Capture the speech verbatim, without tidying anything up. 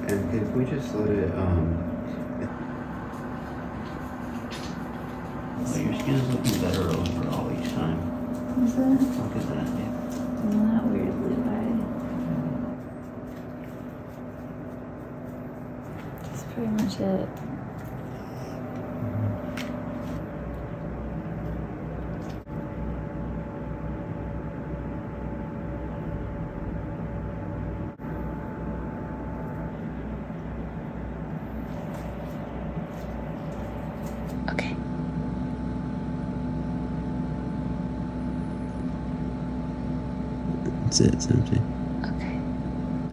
And if we just let it, um... Oh, your skin is looking better overall each time. Is it? Look at that, yeah. Isn't that weird, Levi? That's pretty much it. Okay. That's it, it's empty.